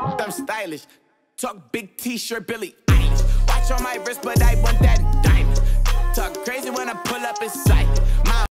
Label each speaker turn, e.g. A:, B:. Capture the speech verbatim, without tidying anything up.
A: I'm stylish. Talk big t-shirt, Billy Eilish. Watch on my wrist, but I want that